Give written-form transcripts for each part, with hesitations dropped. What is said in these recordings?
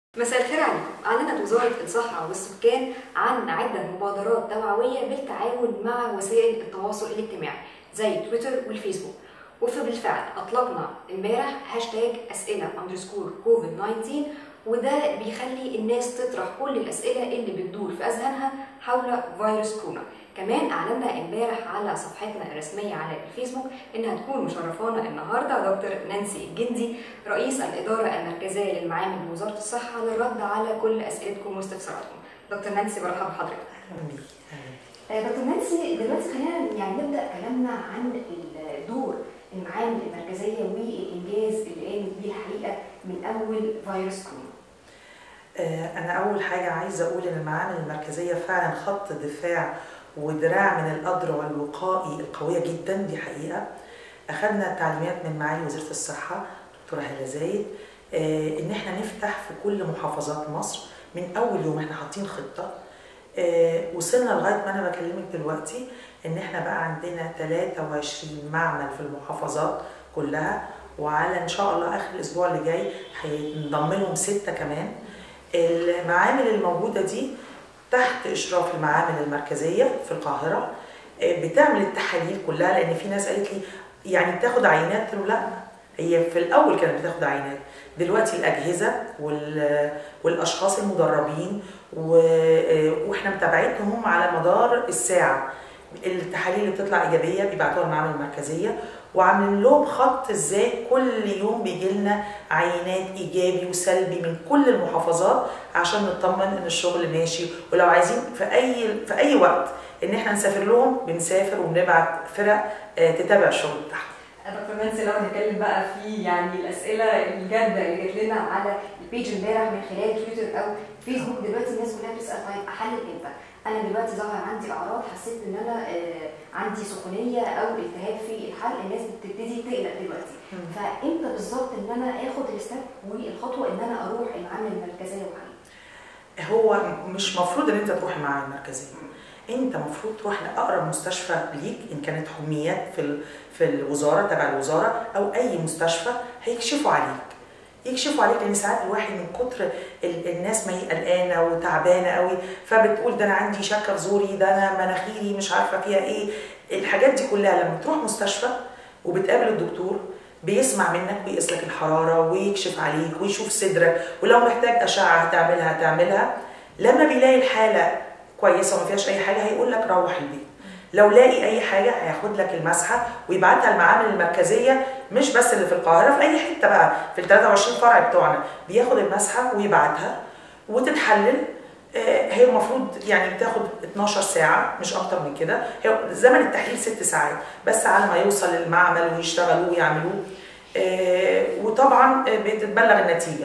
مساء الخير عليكم. أعلنت وزارة الصحة والسكان عن عدة مبادرات توعوية بالتعاون مع وسائل التواصل الاجتماعي زي تويتر والفيسبوك، وبالفعل أطلقنا امبارح هاشتاج أسئلة_COVID-19، وده بيخلي الناس تطرح كل الأسئلة اللي بتدور في أذهانها حول فيروس كورونا. كمان أعلنا امبارح على صفحتنا الرسمية على الفيسبوك إنها تكون مشرفانا النهارده دكتور نانسي الجندي، رئيس الإدارة المركزية للمعامل بوزارة الصحة، للرد على كل أسئلتكم واستفساراتكم. دكتور نانسي، مرحبا بحضرتك. دكتور نانسي، دلوقتي خلينا نبدأ كلامنا عن دور المعامل المركزية والإنجاز اللي قامت بيه الحقيقة من أول فيروس كورونا. أنا أول حاجة عايزة أقول إن المعامل المركزية فعلا خط دفاع ودراع من الأذرع الوقائي القوية جدا، دي حقيقة. أخذنا تعليمات من معالي وزيرة الصحة دكتورة هالة زايد إن إحنا نفتح في كل محافظات مصر من أول يوم. إحنا حاطين خطة، وصلنا لغاية ما أنا بكلمك دلوقتي إن إحنا بقى عندنا 23 معمل في المحافظات كلها، وعلى إن شاء الله آخر الأسبوع اللي جاي هينضم لهم 6 كمان. المعامل الموجودة دي تحت إشراف المعامل المركزية في القاهرة، بتعمل التحاليل كلها، لأن في ناس قالت لي يعني بتاخد عينات. قلت له لا، هي في الأول كانت بتاخد عينات، دلوقتي الأجهزة والأشخاص المدربين وإحنا متابعتهم على مدار الساعة. التحاليل اللي بتطلع إيجابية بيبعتوها المعامل المركزية، وعاملين لهم خط ازاي كل يوم بيجي لنا عينات ايجابي وسلبي من كل المحافظات عشان نطمن ان الشغل ماشي. ولو عايزين في اي وقت ان احنا نسافر لهم بنسافر وبنبعت فرق تتابع الشغل بتاعهم. دكتور نانسي، لو هنتكلم بقى في الاسئله الجاده اللي جات لنا على البيج امبارح من خلال تويتر او فيسبوك، دلوقتي الناس كلها بتسال طيب احلل امتى؟ انا دلوقتي ظهر عندي اعراض، حسيت ان انا عندي سخونيه او التهاب في الحلق، الناس بتبتدي تقلق دلوقتي. فامتى بالظبط ان انا اخد الستيب والخطوه ان انا اروح المعامل المركزيه وحل؟ هو مش مفروض ان انت تروح المعامل المركزيه، انت مفروض تروح لاقرب مستشفى ليك، ان كانت حميات في الوزاره تبع الوزاره او اي مستشفى هيكشفوا عليك، لان ساعات الواحد من كتر الناس ما هي قلقانه وتعبانه قوي، فبتقول ده انا عندي شكه في زوري، ده انا مناخيري مش عارفه فيها ايه. الحاجات دي كلها لما تروح مستشفى وبتقابل الدكتور بيسمع منك ويقيس لك الحراره ويكشف عليك ويشوف صدرك، ولو محتاج اشعه هتعملها. لما بيلاقي الحاله كويسه وما فيهاش اي حاجه هيقول لك روح البيت. لو لاقي اي حاجه هياخد لك المسحه ويبعتها المعامل المركزيه، مش بس اللي في القاهره، في اي حته بقى في ال 23 فرع بتوعنا بياخد المسحه ويبعتها وتتحلل. هي المفروض يعني بتاخد 12 ساعه مش اكتر من كده، هي زمن التحليل 6 ساعات بس على ما يوصل للمعمل ويشتغلوه ويعملوه، وطبعا بتتبلغ النتيجه.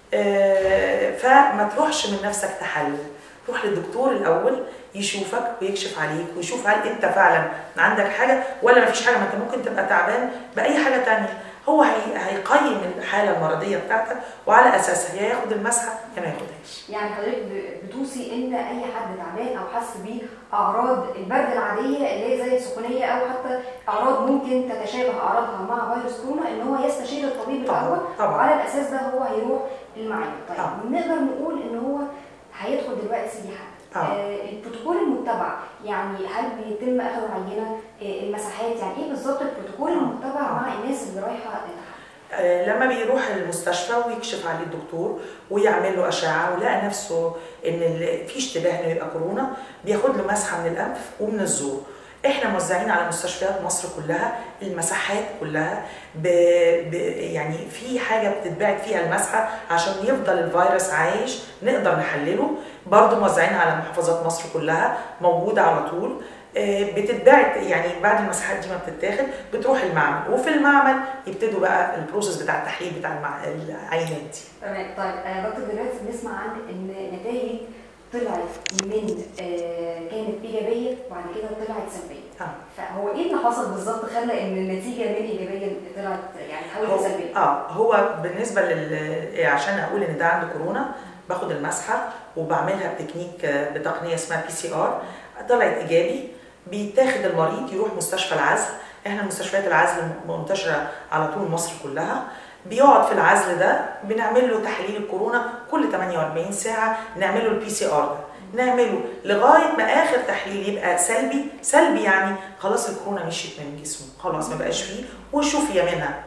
فما تروحش من نفسك تحلل، روح للدكتور الاول يشوفك ويكشف عليك ويشوف هل انت فعلا عندك حاجه ولا مفيش حاجه. ما انت ممكن تبقى تعبان باي حاجه ثانيه، هو هيقيم الحاله المرضيه بتاعتك وعلى اساسها يا ياخد المسحه يا ما ياخدهاش. يعني حضرتك بتوصي ان اي حد تعبان او حس باعراض البرد العاديه اللي هي زي السخونيه او حتى اعراض ممكن تتشابه اعراضها مع فيروس كورونا ان هو يستشير الطبيب الاول، وعلى الاساس ده هو هيروح المعامل. طيب نقدر نقول ان هو هيدخل دلوقتي البروتوكول المتبع، يعني هل بيتم اخذ عينه المساحات؟ يعني ايه بالظبط البروتوكول المتبع مع الناس اللي رايحه لما بيروح المستشفى ويكشف عليه الدكتور ويعمل له اشعه ولقى نفسه ان في اشتباه انه يبقى كورونا، بياخد له مسحه من الانف ومن الزور. احنا موزعين على مستشفيات مصر كلها المساحات كلها، يعني في حاجه بتتبعت فيها المسحه عشان يفضل الفيروس عايش نقدر نحلله. برضه موزعين على محافظات مصر كلها، موجوده على طول، بتتبعت يعني بعد المساحات دي ما بتتاخد بتروح المعمل، وفي المعمل يبتدوا بقى البروسيس بتاع التحليل بتاع العينات دي. تمام. طيب دكتور، دلوقتي بنسمع عن ان نتائج طلعت من كانت ايجابيه وبعد كده طلعت سلبيه. فهو ايه اللي حصل بالظبط خلى ان النتيجه من ايجابيه طلعت يعني حولت سلبيه؟ هو بالنسبه عشان اقول ان ده عنده كورونا باخد المسحه وبعملها بتقنيه اسمها PCR، طلعت ايجابي بيتاخد المريض يروح مستشفى العزل. احنا مستشفيات العزل منتشره على طول مصر كلها، بيقعد في العزل ده، بنعمل له تحليل الكورونا كل 48 ساعه، نعمل له البي سي ار ده، نعمله لغايه ما اخر تحليل يبقى سلبي يعني خلاص الكورونا مشيت من جسمه، خلاص ما بقاش فيه وشفي منها.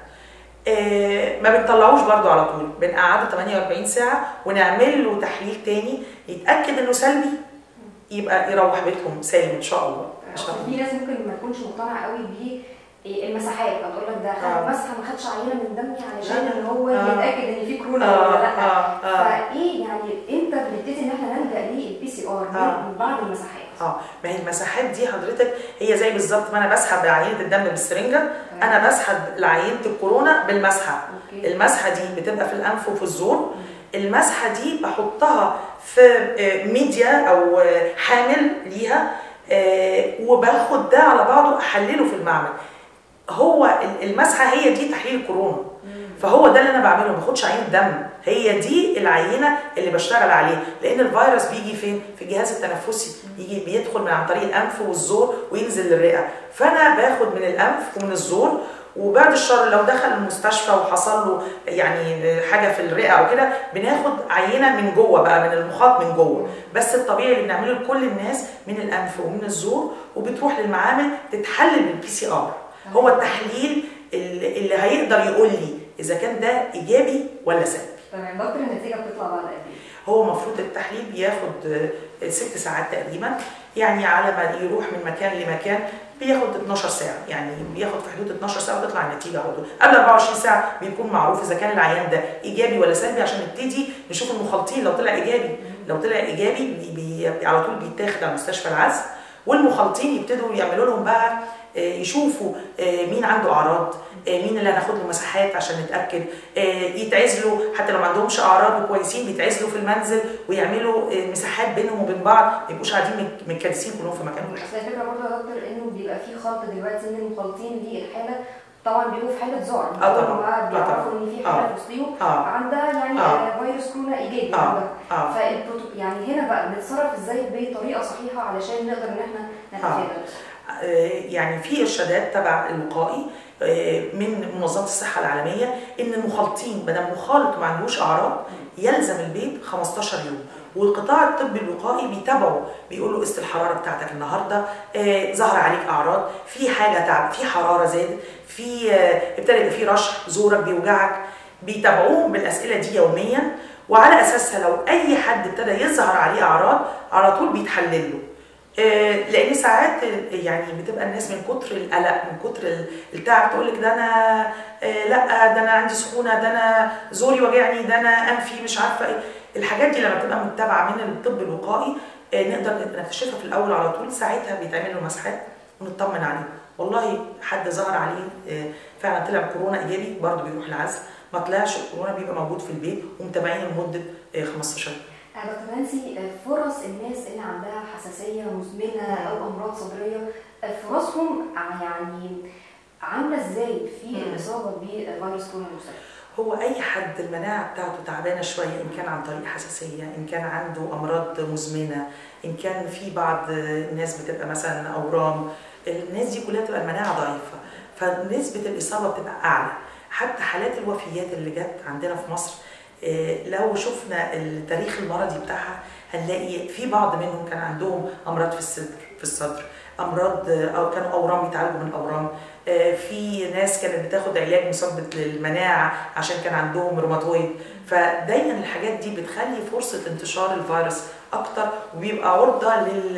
ما بنطلعوش برضو على طول، بنقعده 48 ساعه ونعمل له تحليل تاني يتاكد انه سلبي، يبقى يروح بيتهم سالم ان شاء الله. في ناس ممكن ما تكونش مقتنعه قوي بالمساحات، هتقول لك ده خد مسحه ما خدش عينه من دمي علشان ان هو يتاكد ان في كورونا ولا لا. فايه يعني امتى بنبتدي ان احنا نلجا للبي سي ار من بعد المساحات؟ ما هي المساحات دي حضرتك هي زي بالظبط ما انا بسحب عينه الدم بالسرنجه، انا بسحب لعينه الكورونا بالمسحه. المسحه دي بتبقى في الانف وفي الزور. المسحه دي بحطها في ميديا او حامل ليها، وباخد ده على بعضه احلله في المعمل. هو المسحه هي دي تحليل الكورونا، فهو ده اللي انا بعمله، ما باخدش عينه دم، هي دي العينه اللي بشتغل عليها، لان الفيروس بيجي فين؟ في الجهاز التنفسي، يجي بيدخل عن طريق الانف والزور وينزل للرئه، فانا باخد من الانف ومن الزور، وبعد الشر لو دخل المستشفى وحصل له يعني حاجه في الرئه او كده بناخد عينه من جوه بقى، من المخاط من جوه، بس الطبيعي اللي بنعمله لكل الناس من الانف ومن الزور، وبتروح للمعامل تتحلل بالبي سي ار. هو التحليل اللي هيقدر يقول لي اذا كان ده ايجابي ولا سلبي. تمام دكتور، النتيجه بتطلع بعد قد ايه؟ هو المفروض التحليل بياخد 6 ساعات تقريبا، يعني على ما يروح من مكان لمكان بياخد 12 ساعه، يعني بياخد في حدود 12 ساعه وتطلع النتيجه على طول. قبل 24 ساعه بيكون معروف اذا كان العيان ده ايجابي ولا سلبي، عشان نبتدي نشوف المخالطين. لو طلع ايجابي على طول بيتاخد على مستشفى العزل، والمخالطين يبتدوا يعملوا لهم بقى يشوفوا مين عنده اعراض، مين اللي هناخد له مساحات عشان نتاكد، يتعزلوا حتى لو ما عندهمش اعراض وكويسين، بيتعزلوا في المنزل ويعملوا مساحات بينهم وبين بعض، ما يبقوش قاعدين متكدسين كلهم في مكان واحد. اصل الفكره برضه يا دكتور انه بيبقى في خلط دلوقتي ان المخالطين دي الحاله طبعا بيبقوا في حاله ذعر، طبعا بيعرفوا ان في حاله في وسطهم عندها يعني فيروس كورونا ايجابي عندها، يعني هنا بقى بنتصرف ازاي بطريقه صحيحه علشان نقدر ان احنا نتفادى؟ يعني في ارشادات تبع الوقائي من منظمه الصحه العالميه ان المخالطين بدل مخالط ما عندوش اعراض يلزم البيت 15 يوم، والقطاع الطبي الوقائي بيتابعه، بيقول له قست الحراره بتاعتك النهارده، ظهر عليك اعراض، في حاجه تعب، في حراره زادت، في ابتدى يبقى في رشح، زورك بيوجعك، بيتابعوهم بالاسئله دي يوميا، وعلى اساسها لو اي حد ابتدى يظهر عليه اعراض على طول بيتحلل له. لان ساعات يعني بتبقى الناس من كتر القلق من كتر التعب تقول لك ده انا لا ده انا عندي سخونه، ده انا زوري وجعني، ده انا انفي مش عارفه ايه. الحاجات دي لما تبقى متبعه من الطب الوقائي نقدر نكتشفها في الاول على طول، ساعتها بيتعمل له مسحات ونطمن عليه. والله حد ظهر عليه فعلا طلع كورونا ايجابي برضه بيروح العزل، ما طلعش كورونا بيبقى موجود في البيت ومتابعينه لمده 15 يوم. دكتور نانسي، فرص الناس اللي عندها حساسيه مزمنه او امراض صدريه فرصهم يعني عامله ازاي في الاصابه بفيروس كورونا المسيطر؟ هو اي حد المناعه بتاعته تعبانه شويه، ان كان عن طريق حساسيه، ان كان عنده امراض مزمنه، ان كان في بعض الناس بتبقى مثلا اورام، الناس دي كلها بتبقى المناعه ضعيفه، فنسبه الاصابه بتبقى اعلى. حتى حالات الوفيات اللي جت عندنا في مصر لو شفنا التاريخ المرضي بتاعها هنلاقي في بعض منهم كان عندهم امراض في الصدر، امراض او كانوا اورام بيتعالجوا من اورام، في ناس كانت بتاخد علاج مثبط للمناعه عشان كان عندهم روماتويد. فدايما الحاجات دي بتخلي فرصه انتشار الفيروس اكتر، وبيبقى عرضه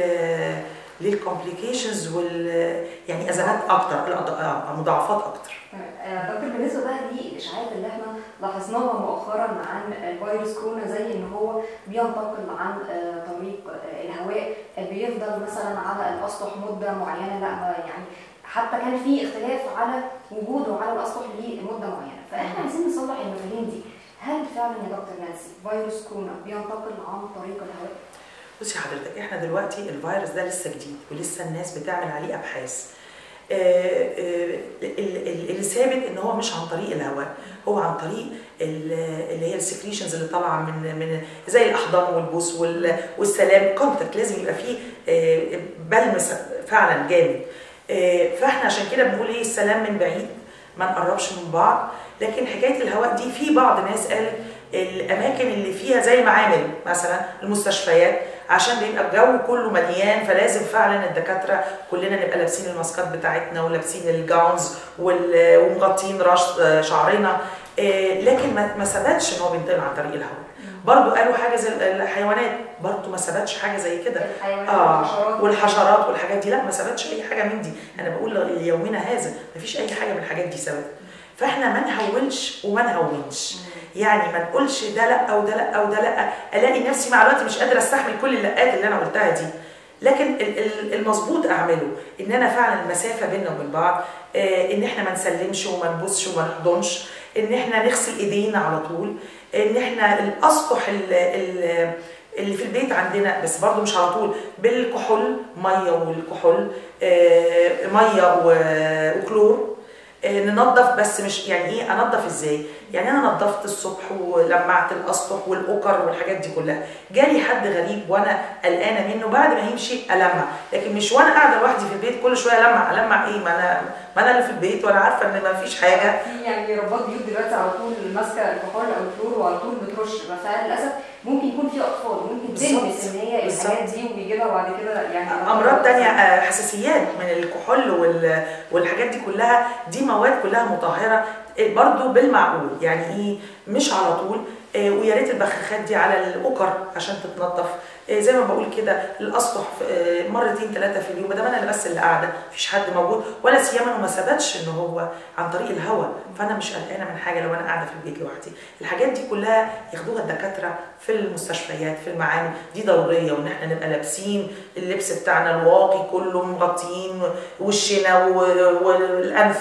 للكومبليكيشنز يعني ازمات اكتر، مضاعفات اكتر. دكتور، بالنسبه بقى للاشاعات اللي احنا لاحظناها مؤخرا عن الفيروس كورونا، زي ان هو بينتقل عن طريق الهواء، بيفضل مثلا على الاسطح مده معينه، لا يعني حتى كان في اختلاف على وجوده على الاسطح لمده معينه، فاحنا عايزين نصلح المفاهيم دي. هل فعلا يا دكتور نانسي فيروس كورونا بينتقل عن طريق الهواء؟ بصي حضرتك، احنا دلوقتي الفيروس ده لسه جديد ولسه الناس بتعمل عليه ابحاث. اللي ثابت ان هو مش عن طريق الهواء، هو عن طريق اللي هي السكريشنز اللي طالعه من زي الاحضان والبوس والسلام، كونتاكت، لازم يبقى فيه بلمس فعلا جامد. فاحنا عشان كده بنقول ايه، السلام من بعيد، ما نقربش من بعض، لكن حكايه الهواء دي في بعض ناس قالت الاماكن اللي فيها زي المعامل مثلا المستشفيات، عشان بيبقى الجو كله مليان، فلازم فعلا الدكاتره كلنا نبقى لابسين الماسكات بتاعتنا ولابسين الجاونز ومغطين شعرنا. لكن ما ثبتش ان هو بينتقل عن طريق الهواء. برضو قالوا حاجه زي الحيوانات، برضو ما ثبتش حاجه زي كده. والحشرات والحاجات دي لا، ما ثبتش اي حاجه من دي. انا بقول ليومنا هذا ما فيش اي حاجه من الحاجات دي ثبتت. فاحنا ما نهولش وما نهونش، يعني ما نقولش ده لا وده لا وده لا، الاقي نفسي مع الوقت مش قادره استحمل كل اللقات اللي انا قلتها دي. لكن المظبوط اعمله ان انا فعلا المسافه بيننا وبين بعض، ان احنا ما نسلمش وما نبصش وما نحضنش، ان احنا نغسل ايدينا على طول، ان احنا الاسطح اللي في البيت عندنا بس برضو مش على طول بالكحول، ميه والكحول، ميه وكلور، ننظف. بس مش يعني ايه انظف ازاي؟ يعني انا نظفت الصبح ولمعت الاسطح والاوكر والحاجات دي كلها، جالي حد غريب وانا قلقانه منه بعد ما يمشي المع، لكن مش وانا قاعده لوحدي في البيت كل شويه المع ايه؟ ما انا اللي في البيت وانا عارفه ان ما فيش حاجه. في يعني رباط بيوت دلوقتي على طول ماسكه الكحول او الكلور وعلى طول بترش، فللاسف ممكن يكون في اطفال ممكن تلبس ان هي الحاجات دي وبيجي لها بعد كده يعني امراض ثانيه، حساسيات من الكحول والحاجات دي كلها. دي مواد كلها مطهره برضو بالمعقول، يعني ايه مش على طول. ويا ريت البخاخات دي على الاوكر عشان تتنظف. زي ما بقول كده الاسطح مرتين 3 في اليوم، ده انا اللي بس اللي قاعده مفيش حد موجود، ولا سيما وما ثبتش ان هو عن طريق الهواء، فانا مش قلقانه من حاجه لو انا قاعده في البيت لوحدي. الحاجات دي كلها ياخدوها الدكاتره في المستشفيات في المعامل، دي ضروريه، وان احنا نبقى لابسين اللبس بتاعنا الواقي كله، مغطيين وشنا والانف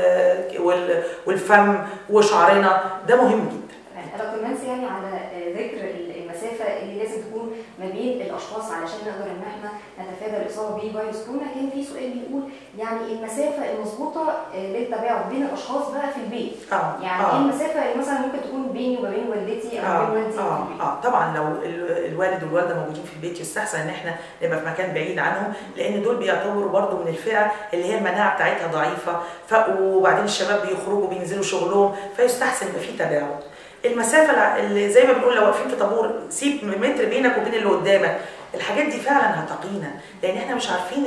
والفم وشعرنا، ده مهم جدا. دكتور نانسي، يعني على ذكر المسافه اللي لازم تكون ما بين الاشخاص علشان نقدر ان احنا نتفادى الاصابه بفيروس كورونا، كان في سؤال بيقول يعني المسافه المظبوطه للتباعد بين الاشخاص بقى في البيت. يعني ايه المسافه اللي مثلا ممكن تكون بيني وما بين والدتي او بين والدي في البيت؟ طبعا لو الوالد والوالده موجودين في البيت يستحسن ان احنا نبقى في مكان بعيد عنهم، لان دول بيعتبروا برضو من الفئه اللي هي المناعه بتاعتها ضعيفه، وبعدين الشباب بيخرجوا بينزلوا شغلهم، فيستحسن يبقى في تباعد. المسافه اللي زي ما بنقول لو واقفين في طابور سيب متر بينك وبين اللي قدامك، الحاجات دي فعلا هتقينا، لان احنا مش عارفين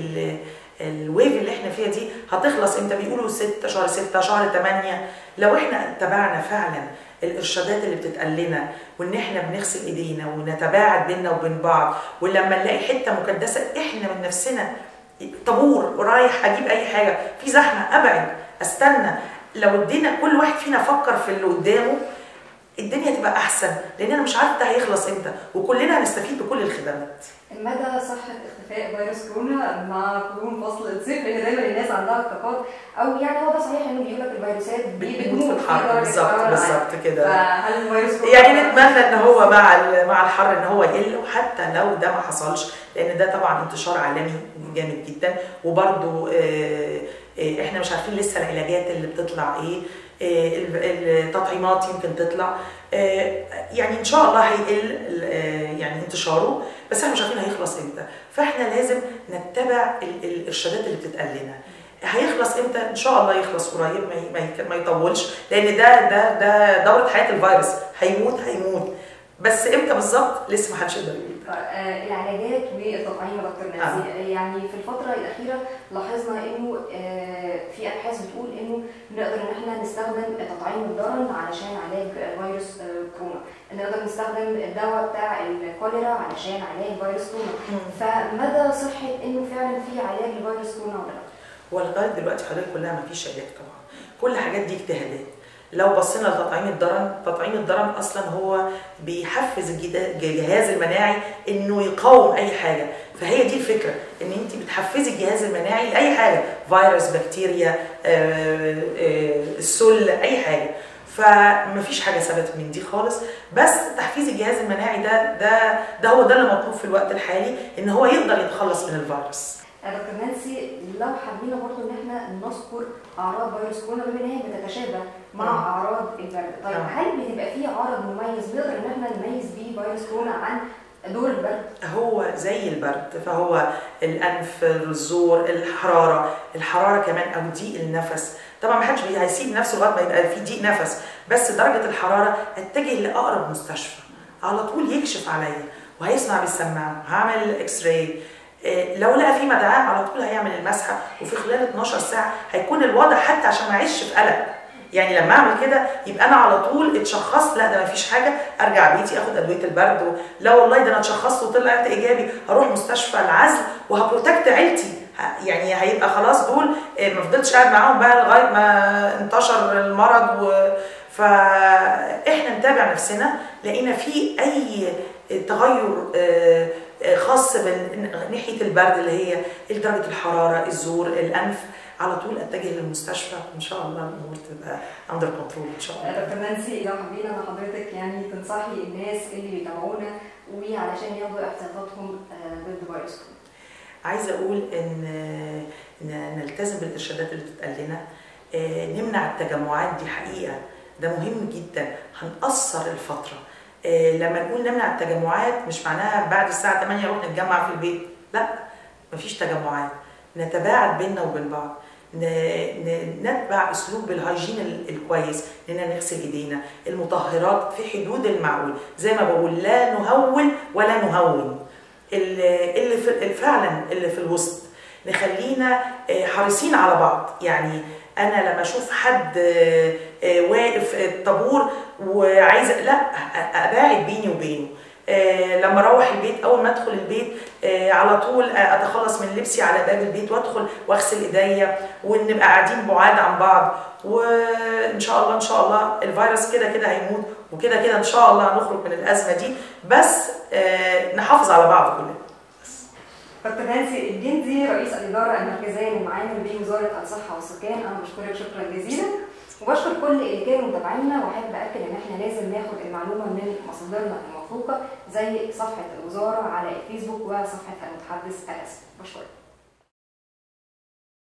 الويف اللي احنا فيها دي هتخلص امتى. بيقولوا 6 شهر 6 شهر 8. لو احنا اتبعنا فعلا الارشادات اللي بتتقال لنا، وان احنا بنغسل ايدينا ونتباعد بيننا وبين بعض، ولما نلاقي حته مكدسه احنا من نفسنا طابور رايح اجيب اي حاجه في زحمه ابعد استنى، لو ادينا كل واحد فينا فكر في اللي قدامه الدنيا تبقى احسن، لان انا مش عارفه ده هيخلص امتى، وكلنا هنستفيد بكل الخدمات. مدى صحه اختفاء فيروس كورونا مع قرون فصل الصيف؟ لان دايما الناس عندها اعتقاد، او يعني هو ده صحيح انه بيقول لك الفيروسات بتموت في الحر. بالظبط كده. فهل الفيروس كورونا يعني نتمنى ان هو مع الحر ان هو يقل، وحتى لو ده ما حصلش، لان ده طبعا انتشار عالمي جامد جدا، وبرده احنا مش عارفين لسه العلاجات اللي بتطلع ايه، التطعيمات يمكن تطلع، يعني ان شاء الله هيقل يعني انتشاره، بس احنا مش عارفين هيخلص امتى، فاحنا لازم نتبع الارشادات اللي بتتقال لنا. هيخلص امتى؟ ان شاء الله يخلص قريب، ما يطولش، لان ده دوره حياه الفيروس، هيموت بس امتى بالظبط لسه ما حدش يقدر يقول. العلاجات والتطعيم يا دكتور نانسي، يعني في الفتره الاخيره لاحظنا انه في ابحاث بتقول انه نقدر ان احنا نستخدم تطعيم الضرن علشان علاج فيروس كورونا، نقدر نستخدم الدواء بتاع الكوليرا علشان علاج فيروس كورونا، فمدى صحه انه فعلا في علاج لفيروس كورونا ولا لا؟ هو لغايه دلوقتي حضرتك كلها ما فيش علاج طبعا، كل الحاجات دي اجتهادات. لو بصينا لتطعيم الضرن اصلا هو بيحفز الجهاز المناعي انه يقاوم اي حاجه، فهي دي الفكره، ان انت بتحفزي الجهاز المناعي لاي حاجه، فيروس، بكتيريا، السل، اي حاجه. فمفيش حاجه ثبتت من دي خالص، بس تحفيز الجهاز المناعي ده هو ده اللي مطلوب في الوقت الحالي، ان هو يقدر يتخلص من الفيروس. دكتور نانسي، لو حابين برضه ان احنا نذكر اعراض فيروس كورونا بما ان هي بتتشابه مع اعراض البرد، طيب هل بتبقى في عرض مميز نقدر ان احنا نميز بيه فيروس كورونا عن دور البرد؟ هو زي البرد، فهو الانف، الزور، الحراره كمان او ضيق النفس، طبعا ما حدش هيسيب نفسه لغايه ما يبقى في ضيق نفس، بس درجه الحراره اتجه لاقرب مستشفى على طول يكشف عليا وهيسمع بالسماعه، هعمل اكس راي، لو لقى في مدعاه على طول هيعمل المسحه، وفي خلال 12 ساعه هيكون الوضع حتى عشان ما اعيش في قلق. يعني لما اعمل كده يبقى انا على طول اتشخصت، لا ده ما فيش حاجه، ارجع بيتي اخد ادويه البرد، لا والله ده انا اتشخصت وطلعت ايجابي هروح مستشفى العزل وهبروتكت عيلتي. يعني هيبقى خلاص دول ما فضلتش قاعد معاهم بقى لغايه ما انتشر المرض فاحنا نتابع نفسنا، لقينا في اي تغير خاص ناحيه البرد اللي هي درجه الحراره، الزور، الانف، على طول اتجه للمستشفى وان شاء الله الامور تبقى اندر كنترول ان شاء الله. دكتور نانسي، لو حابين ان حضرتك يعني تنصحي الناس اللي بيتابعونا وعلشان ياخدوا احتياطاتهم ضد فيروس كورونا. عايزه اقول ان نلتزم بالارشادات اللي بتتقال لنا، نمنع التجمعات، دي حقيقه ده مهم جدا، هنقصر الفتره. لما نقول نمنع التجمعات مش معناها بعد الساعه 8 نروح نتجمع في البيت، لا مفيش تجمعات، نتباعد بيننا وبين بعض، نتبع اسلوب الهايجين الكويس، اننا نغسل ايدينا، المطهرات في حدود المعقول، زي ما بقول لا نهول ولا نهون، اللي فعلا اللي في الوسط نخلينا حريصين على بعض. يعني انا لما اشوف حد واقف طابور وعايزه، لا اباعد بيني وبينه. لما اروح البيت اول ما ادخل البيت على طول اتخلص من لبسي على باب البيت وادخل واغسل ايديا، ونبقى قاعدين بعاد عن بعض، وان شاء الله ان شاء الله الفيروس كده كده هيموت، وكده كده ان شاء الله هنخرج من الازمه دي، بس نحافظ على بعض كلنا. دكتور نانسي الجندي، رئيس الاداره المركزيه للمعامل بوزاره الصحه والسكان، انا بشكرك شكرا جزيلا، وبشكر كل اللي كانوا متابعينا، واحب اكد ان احنا لازم ناخد المعلومه من مصادرنا الموثوقه زي صفحه الوزاره على الفيسبوك وصفحه المتحدث الرسمي. بشكرك.